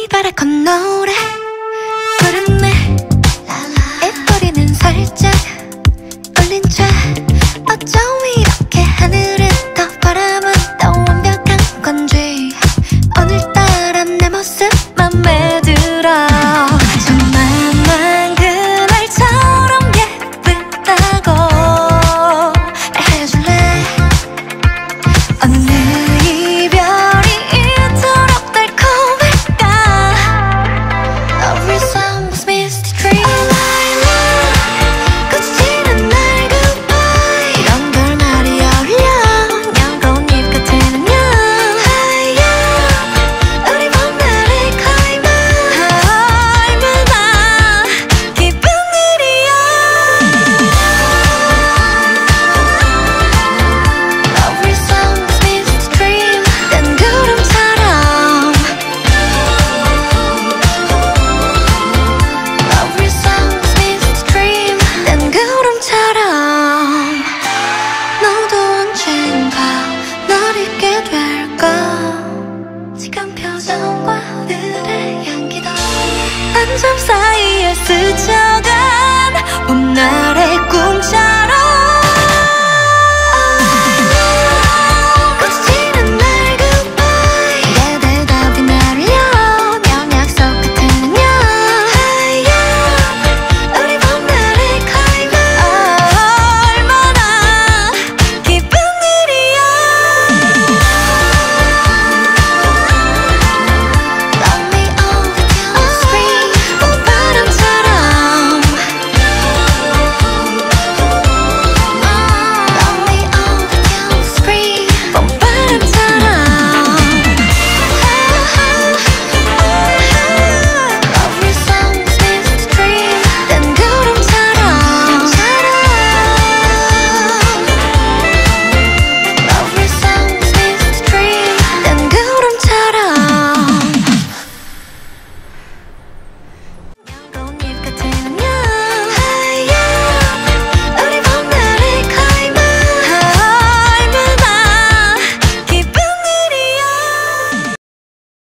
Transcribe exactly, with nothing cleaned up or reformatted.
바라건 노래 부르네 입꼬리는 살짝 올린 채 어쩜 이렇게 하늘은 더 바람은 더 완벽한 건지 오늘따라 내 모습 맘에 들어 정말만 그날처럼 예쁘다고 말해줄래 어느 이별이 이토록 달콤할까 Love resembles misty dream 꽃이는 날 goodbye 이런 걸 말이 어울려 영거운 잎 같은 안녕 우리 봄날의 클라이막스 얼마나 기쁜 일이야 Love resembles misty dream 난 구름처럼 Love resembles misty dream 난 구름처럼 너도 언젠가 날 잊게 될까 지금 표정과 오늘의 향기도 한점 사이에 스쳐간 봄날의